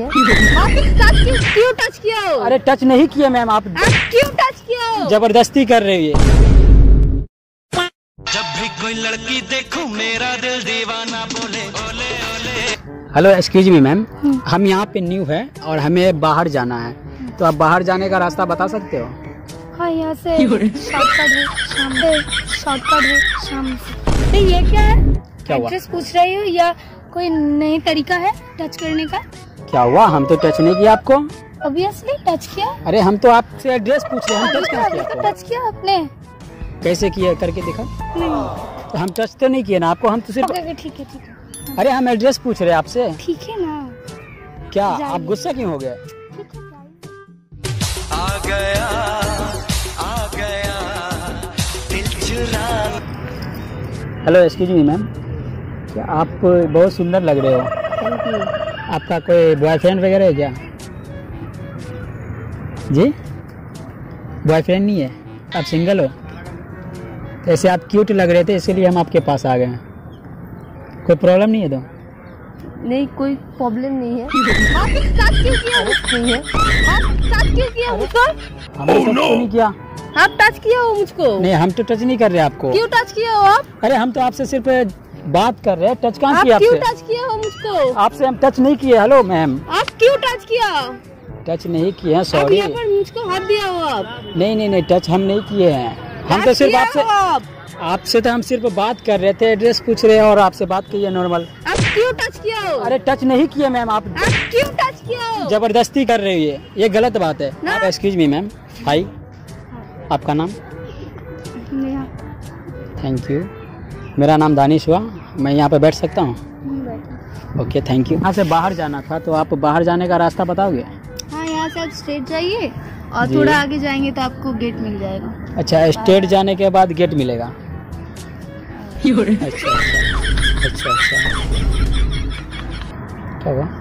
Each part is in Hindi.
आपने क्यों टच किया हो? अरे टच नहीं किया मैम, आप क्यों टच किया हो? जबरदस्ती कर रही है। जब भी कोई लड़की देखूं मेरा दिल दीवाना बोले ओले ओले। हेलो एक्सक्यूज मी मैम, हम यहाँ पे न्यू है और हमें बाहर जाना है, तो आप बाहर जाने का रास्ता बता सकते हो? हाँ, यहाँ से शॉर्टकट है, शॉर्टकट है शाम से। तो ये क्या है? क्या हुआ? एड्रेस पूछ रही हो या कोई नई तरीका है टच करने का? क्या हुआ? हम तो टच नहीं किया आपको। ऑब्वियसली टच किया। अरे हम तो आपसे एड्रेस पूछ रहे हैं, हम टच कहाँ किया आपको? टच किया आपने? कैसे किया करके दिखा? नहीं। तो हम टच तो नहीं किए ना आपको, हम तो सिर्फ ठीक है। अरे हम एड्रेस पूछ रहे हैं आपसे। ठीक है ना। क्या आप गुस्सा क्यों हो गए? आ गया दिल चुरा। हेलो एक्सक्यूज मी मैम, क्या आप बहुत सुंदर लग रहे हो। Thank you. आपका कोई बॉयफ्रेंड वगैरह है क्या? जी, बॉयफ्रेंड नहीं है, आप सिंगल हो? ऐसे आप क्यूट लग रहे थे, इसीलिए हम आपके पास आ गए हैं। कोई प्रॉब्लम नहीं है तो? नहीं, कोई प्रॉब्लम नहीं है। आपने टच क्यों किया? नहीं है। आप टच क्यों किया मुझको? हमने टच तो नहीं किया। आप टच किया हो मुझको? नहीं, हम तो टच नहीं कर रहे आपको। क्यों टच किया हो आप? अरे हम तो आपसे सिर्फ बात कर रहे हैं, टच कहाँ आप किया क्यों आपसे? टच किया हो मुझको? आपसे हम टच नहीं किए। हेलो मैम, आप क्यों टच किया? टच नहीं किए हैं, आप सॉरी। यहाँ पर मुझको हाथ दिया हो आप? नहीं, टच हम नहीं किए हैं। हम तो सिर्फ आपसे तो हम सिर्फ बात कर रहे थे, एड्रेस पूछ रहे हैं और आपसे बात की है नॉर्मल। आप क्यों टच किया हो? अरे टच नहीं किए मैम, आप क्यों टच किया हो? जबरदस्ती कर रही है, ये गलत बात है। ना। आप एक्सक्यूज मी मैम, हाय, आपका नाम? नेहा। Thank you. मेरा नाम दानिश हुआ, मैं यहाँ पे बैठ सकता हूँ? Okay, thank you. यहाँ से बाहर जाना था, तो आप बाहर जाने का रास्ता बताओगे? हाँ, यहाँ से आप स्ट्रेट जाइए और जी। थोड़ा आगे जाएंगे तो आपको गेट मिल जाएगा। अच्छा, स्ट्रेट जाने के बाद गेट मिलेगा? अच्छा। क्या हुआ?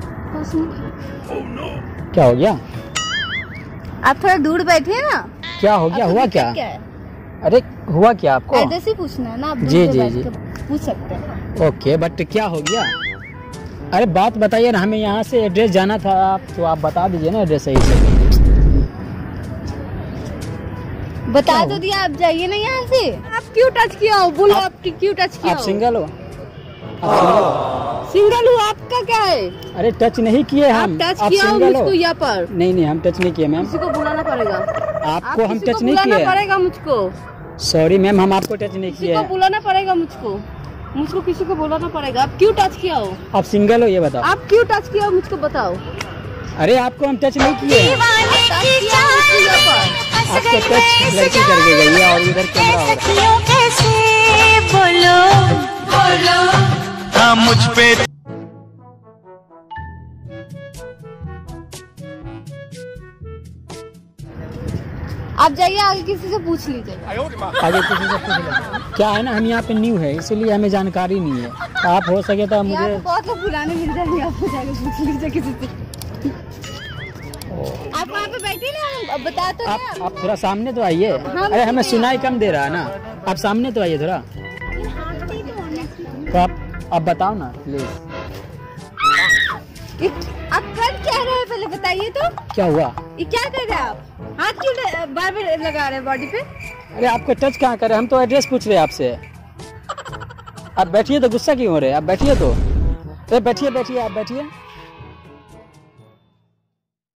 क्या हो गया? आप थोड़ा दूर बैठे ना। क्या हो गया? हुआ क्या? है? अरे हुआ क्या आपको? एड्रेस ही पूछना है ना, आप दूर जी, से जी, बैठ जी। के पूछ सकते हैं। ओके, बट क्या हो गया? अरे बात बताइए ना, हमें यहाँ से एड्रेस जाना था, आप तो आप बता दीजिए ना एड्रेस सही से। बता तो दिया, आप जाइए ना यहाँ से। आप क्यों टच किया हो? बोलो, आप क्यों टच किया आप हो? सिंगल हो? आप सिंगल हो? सिंगल हूँ, आपका क्या है? अरे टच नहीं किए हम। आप टच आप किया हो सिंगल मुझको यहाँ पर? नहीं, हम टच नहीं किए मैम। किसी को बुलाना पड़ेगा। आपको हम किसी टच को नहीं बुलाना किए। पड़ेगा मुझको। सॉरी मैम, हम आपको टच नहीं किसी किए। को बुलाना पड़ेगा मुझको किसी को बुलाना पड़ेगा। आप क्यों टच किया हो? आप सिंगल हो, ये बताओ। आप क्यों टच किया हो मुझको बताओ। अरे आपको हम टच नहीं किए। आपको टच लड़की करके गई है और इधर कैमरा हो रहा है। बोलो हाँ मुझ पे। आप जाइए, आगे किसी से पूछ लीजिए। आगे किसी से पूछ लीजिए। क्या है ना, हम यहाँ पे न्यू है, इसीलिए हमें जानकारी नहीं है। आप हो सके तो मुझे। बहुत लोग बुलाने मिल जाएंगे, आपको जाके पूछ लीजिए किसी से। आप वहाँ पे बैठिए ना, अब बता तो नहीं। आप थोड़ा सामने तो आइए। अरे हमें सुनाई कम दे रहा है ना, आप सामने तो आइए थोड़ा। तो आप बताओ ना प्लीज। आप कर क्या रहे हैं पहले बताइए तो। क्या हुआ? ये क्या कर रहे हैं आप? हाथ क्यों बार बार लगा रहे हैं बॉडी पे? अरे आपको टच कहाँ करे, हम तो एड्रेस पूछ रहे हैं आपसे। आप बैठिए तो, गुस्सा क्यों हो रहे हैं? आप बैठिए तो। अरे बैठिए, आप बैठिए।